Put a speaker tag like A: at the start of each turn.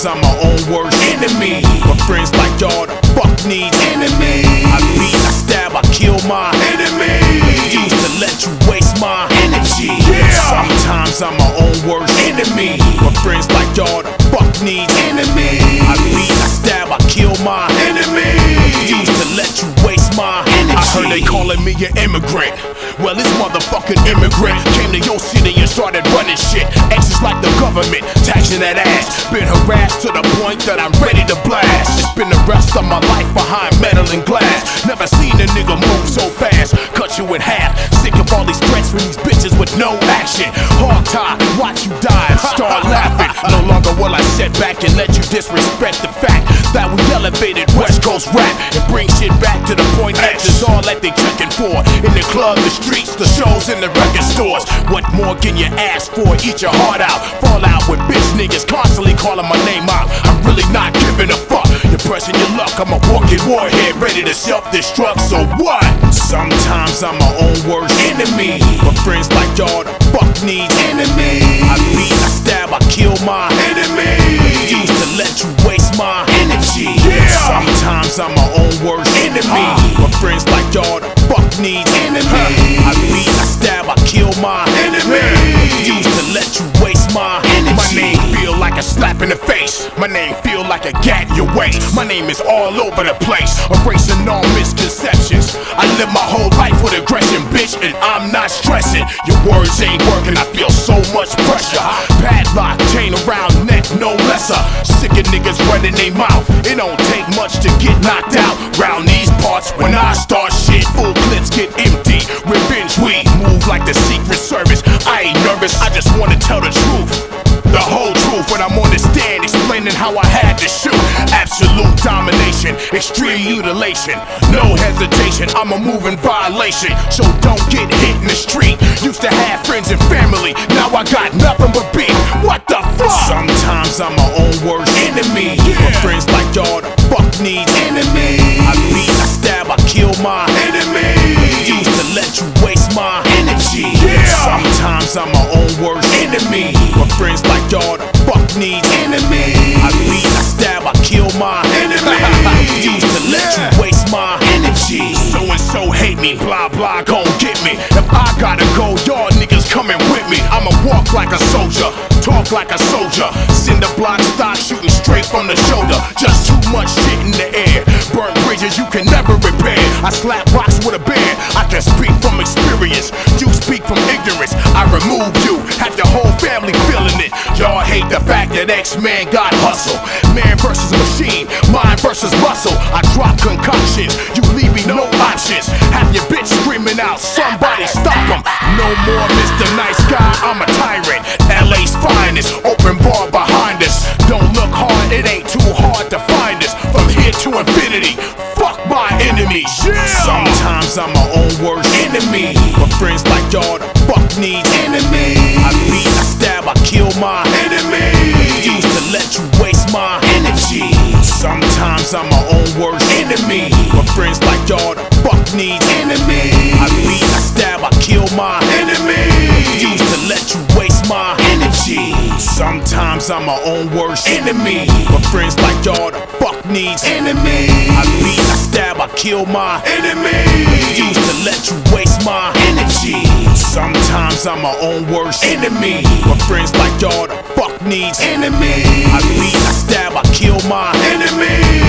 A: Sometimes I'm my own worst enemy, but friends like y'all the fuck need enemy. I beat, I stab, I kill my enemy. Refuse to let you waste my energy. Sometimes I'm my own worst enemy, but friends like y'all the fuck need enemy. I beat, I stab, I kill my enemy. Refuse to let you waste my energy. I heard they calling me an immigrant. Well, this motherfucking immigrant came to your city and started running shit. Exes like the government, taxing that ass. Been harassed to the point that I'm ready to blast. It's been the rest of my life behind metal and glass. Never seen a nigga move so fast, cut you in half. Sick of all these threats from these bitches with no action. Hard tie, watch you die and start laughing. No longer will I sit back and let you disrespect the fact that we elevated West Coast rap and bring shit back to the point X is all that they checking for. In the club, the streets, the shows, and the record stores. What more can you ask for? Eat your heart out. Fall out with bitch niggas constantly calling my name out. I'm really not giving a fuck. You're pressing your luck. I'm a walking warhead ready to self-destruct. So what? Sometimes I'm my own worst enemy, but friends like y'all the fuck need enemy. I beat, I stab, I kill my enemy. Refuse to let you waste my energy. Sometimes I'm my own worst enemy, but friends like y'all the fuck need enemy. I beat, I stab, I kill my enemy. Refuse to let you waste my energy. My name feel like a slap in the face. My name feel like a gat in your waist. My name is all over the place, erasing all misconceptions. I live my whole life with aggression, bitch, and I'm not stressing. Your words ain't working, I feel so much pressure. Padlock, chain around neck, no lesser. Sick of niggas running their mouth. It don't take much to get knocked out. Round these parts, when I start shit, full clips get empty. Revenge, we move like the Secret Service. I ain't nervous, I just wanna tell the truth. The whole truth when I'm on the stand explaining how I had to shoot. Absolute domination, extreme mutilation, no hesitation, I'm a moving violation. So don't get hit in the street. Used to have friends and family, now I got nothing but beef. What the fuck? Sometimes I'm my own worst enemy, but friends like y'all the fuck need enemy. I beat, I stab, I kill my enemy. Refuse to let you waste my energy. Sometimes I'm my own worst enemy, but friends like y'all the fuck need enemy. I beat, I stab, I kill my enemy. Refuse to let you waste my energy. So and so hate me, blah blah gon' get me. If I gotta go, y'all niggas coming with me. I'ma walk like a soldier, talk like a soldier. Cinder block stock shooting straight from the shoulder. Just too much shit in the air. Burnt bridges you can never repair. I slap rocks with a bear. I can speak from experience. You speak from ignorance. I remove you, have your whole family feeling it. Y'all hate the fact that X-Man got hustle. Man versus machine, mind versus muscle. I drop concoctions, you leave me no options. Have your bitch screaming out, somebody stop him. No more Mr. Nice Guy, I'm a tyrant. LA's finest, open bar behind us. Don't look hard, it ain't too hard to find us. From here to infinity, fuck my enemies. Sometimes I'm my own worst enemy, but friends like y'all the fuck need enemy. I beat, I stab, I kill my enemy. Refuse to let you waste my energy. Sometimes I'm my own worst enemy, but friends like y'all the fuck need enemy. I beat, I stab, I kill my enemy. Refuse to let you waste my energy. Sometimes I'm my own worst enemy, but friends like y'all the fuck needs enemy. I beat, I stab, I kill my enemy. Refuse to let you waste my energy. Sometimes I'm my own worst enemy, but friends like y'all the fuck needs enemy. I beat, I stab, I kill my enemy.